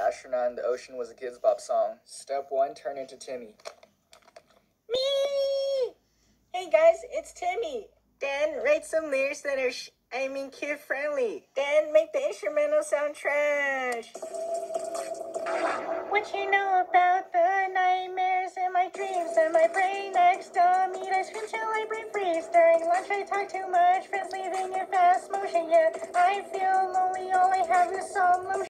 Astronaut in the Ocean was a Kidz Bop song. Step 1, turn into Timmy. Me! Hey guys, it's Timmy. Dan, write some lyrics that are kid-friendly. Dan, make the instrumental sound trash. What you know about the nightmares and my dreams and my brain next to me? I scream till I brain freeze. During lunch I talk too much, friends leaving in fast motion. Yeah, I feel lonely, all I have is some lotion.